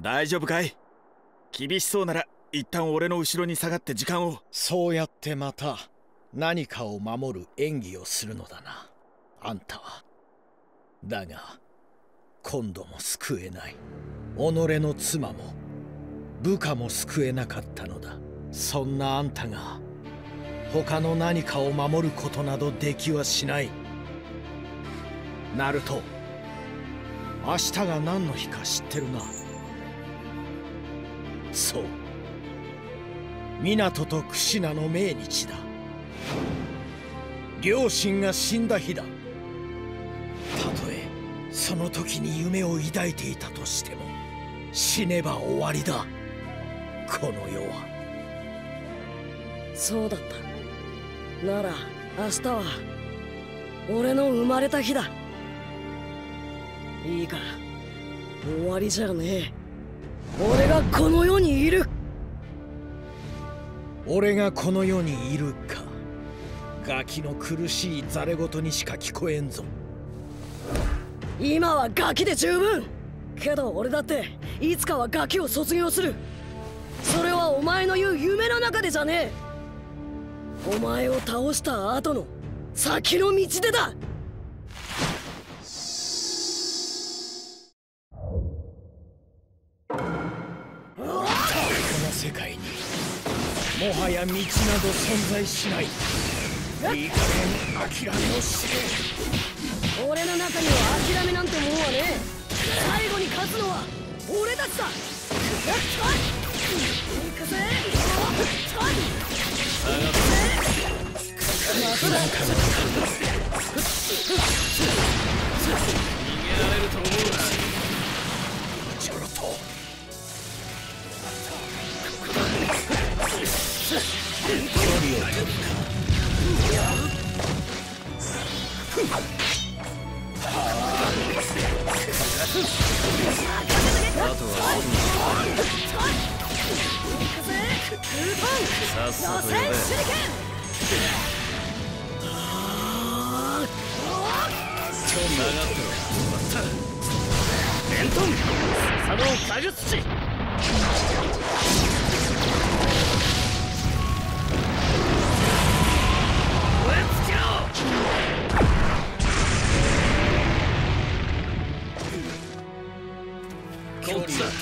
大丈夫かい？厳しそうなら一旦俺の後ろに下がって時間を。 そうやってまた何かを守る演技をするのだな、あんたは。だが今度も救えない。己の妻も部下も救えなかったのだ。そんなあんたが他の何かを守ることなどできはしない。ナルト、明日が何の日か知ってるな。そう、湊とクシナの命日だ。両親が死んだ日だ。たとえその時に夢を抱いていたとしても死ねば終わりだ、この世は。 そうだった。なら明日は俺の生まれた日だ。いいか、終わりじゃねえ。俺がこの世にいる。 俺がこの世にいるか。ガキの苦しいザレ言にしか聞こえんぞ。 今はガキで十分。けど俺だっていつかはガキを卒業する。それはお前の言う夢の中でじゃねえ。お前を倒した後の先の道でだ。 この世界にもはや道など存在しない。いい加減諦めをしろ。俺の中には諦めなんてもんはねえ。最後に勝つのは俺たちだ。行くぜ。まただ。逃げられると思うな。 ちょろと距離を取るか。 あとはさっさと呼べ。下がってろ。レントン佐野タグ土。燃え尽きろ。こっちだ。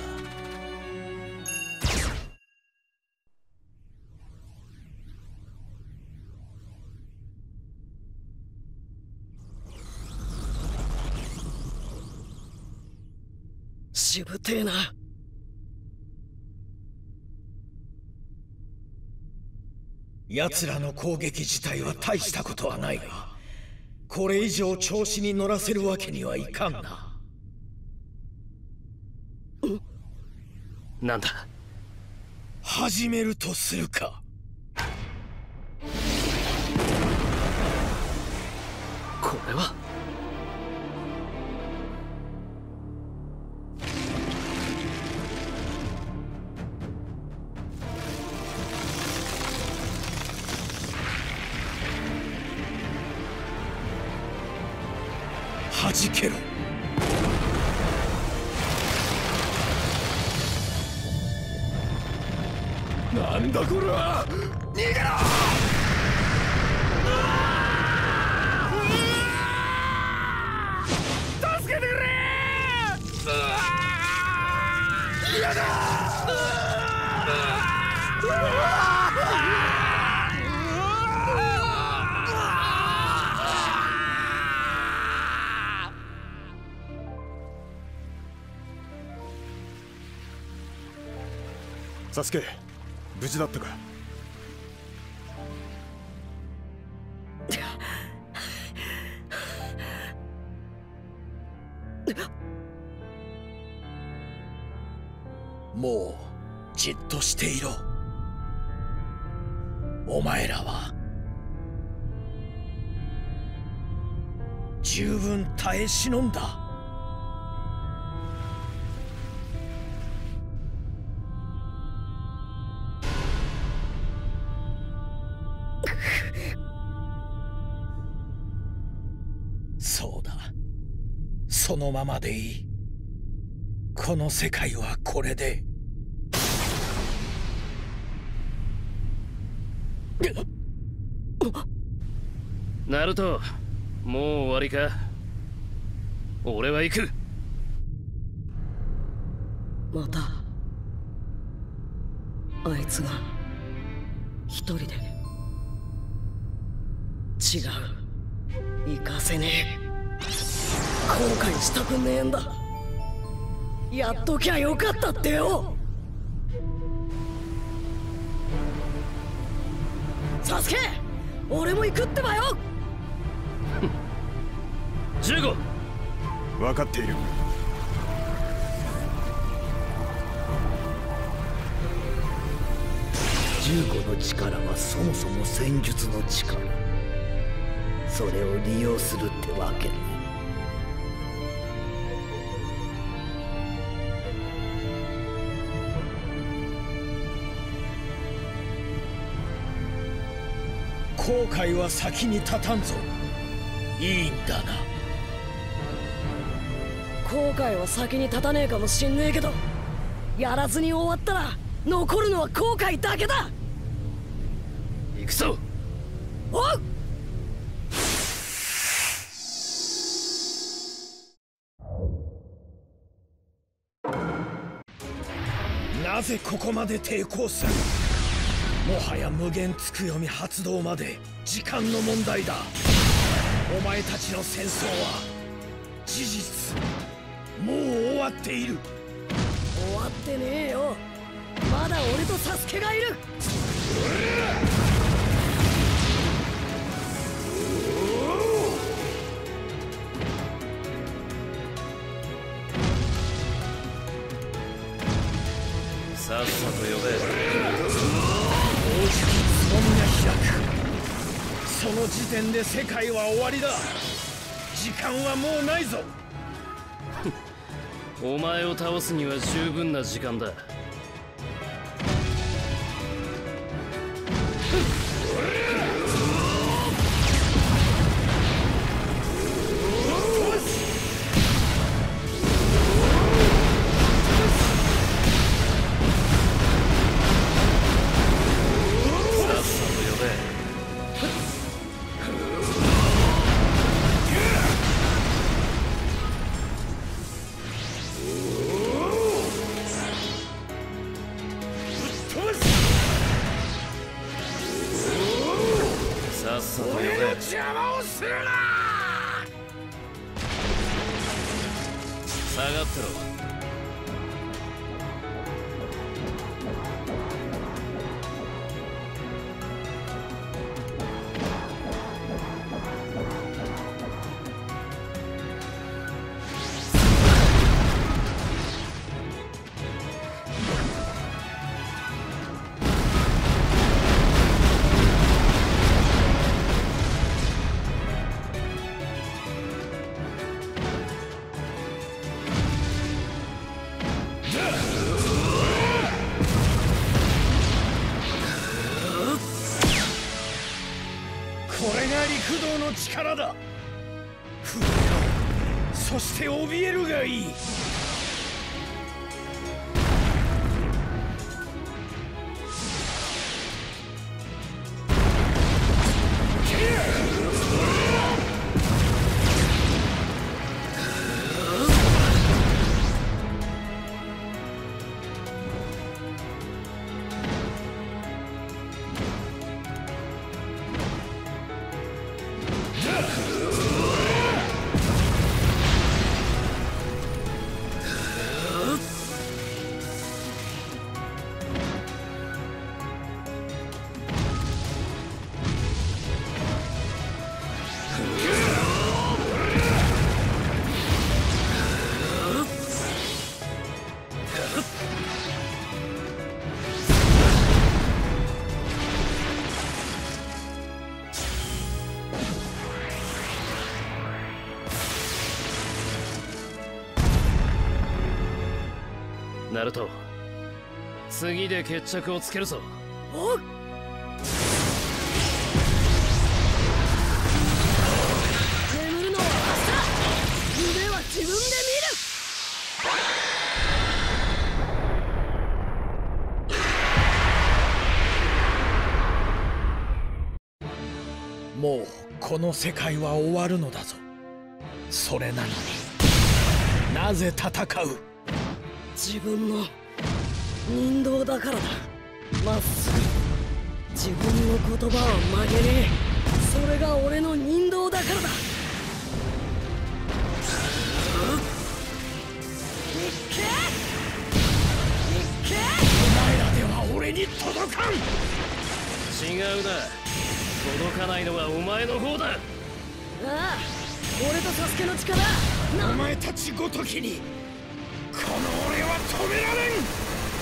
しぶてえな。 奴らの攻撃自体は大したことはないが、これ以上調子に乗らせるわけにはいかんな。 なんだ。 始めるとするか。 これは弾けろ。 なんだこれは。逃げろ。助けてくれ。嫌だ。 サスケ、無事だったか？ もうじっとしていろ。お前らは十分耐え忍んだ。そうだ、そのままでいい。 この世界はこれで。 ナルト、もう終わりか。俺は行く。 またあいつが一人で。違う、行かせねえ。後悔したくねえんだ。やっときゃよかったってよ。サスケ、俺も行くってばよ。 15。 分かっている。 15の力はそもそも戦術の力。それを利用するってわけね。 後悔は先に立たんぞ。いいんだな。 後悔は先に立たねえかもしんねえけど、やらずに終わったら残るのは後悔だけだ。 行くぞ。 おう。 なぜここまで抵抗する。もはや無限つく読み発動まで時間の問題だ。お前たちの戦争は事実もう終わっている。 終わってねえよ。まだ俺とサスケがいる。 さっさと呼べ。 大きくつぼみが開く。その時点で世界は終わりだ。時間はもうないぞ。 お前を倒すには十分な時間だ。さっさと呼べ。 邪魔をするな。 下がってろ。 これが陸道の力だ。震えろ、そして怯えるがいい。 ナルト、次で決着をつけるぞ。 おう。眠るのは明日。夢は自分で見る。 もうこの世界は終わるのだぞ。それなのになぜ戦う？ 自分の人道だからだ。まっすぐ自分の言葉は曲げねえ。それが俺の人道だからだ。 俺に届かん。 違うな、届かないのはお前の方だ。 ああ、俺とサスケの力お前たちごときにこの俺は止められん。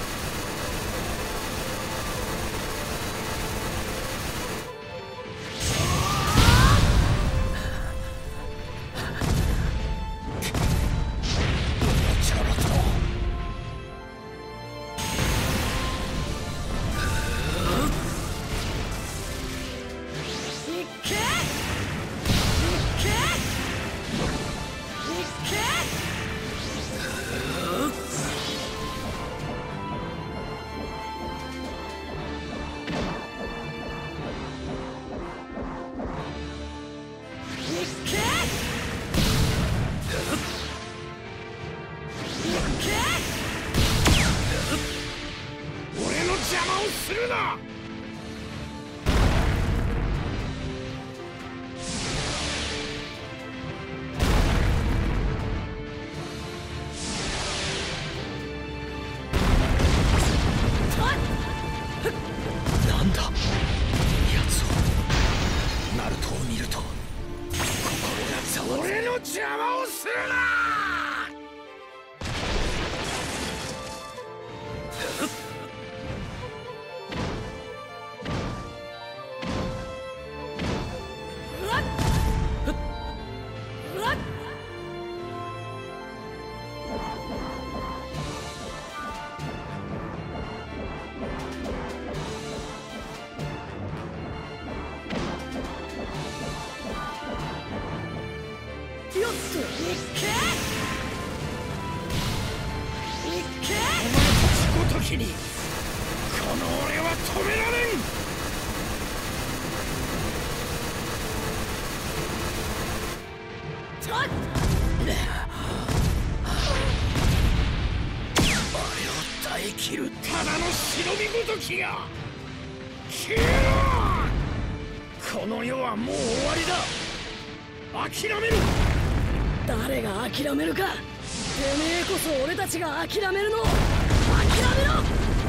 この世はもう終わりだ。諦める。 誰が諦めるか。てめえこそ俺たちが諦めるのを諦めろ。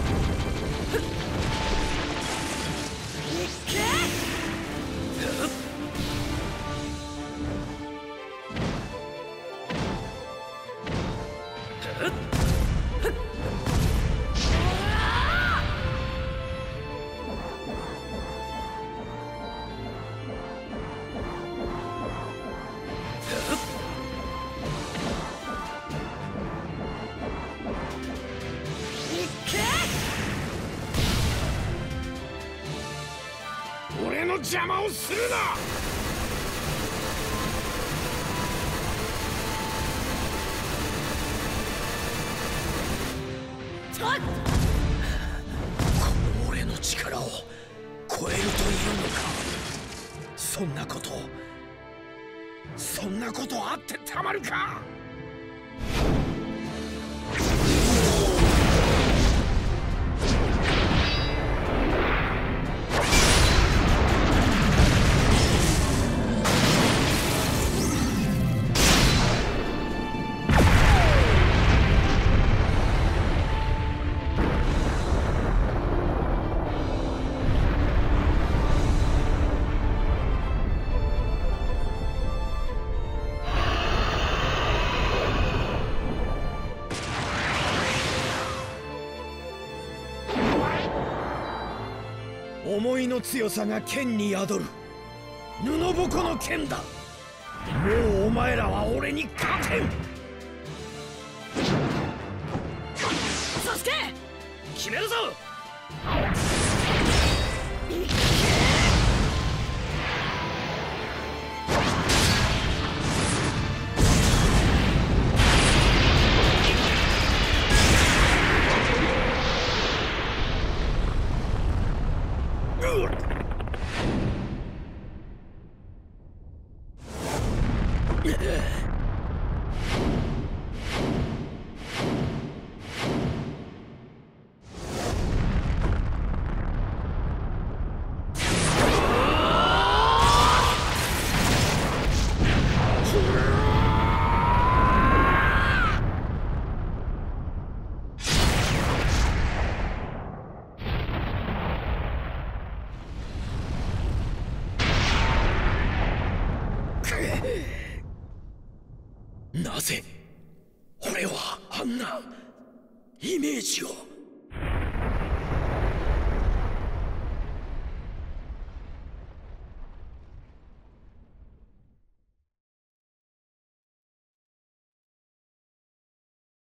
いっけ。 邪魔をするな。この俺の力を超えるというのか。そんなことあってたまるか。思いの強さが剣に宿る布ぼこの剣だ。もうお前らは俺に勝てん。 サスケ決めるぞ。 なぜ俺はあんなイメージを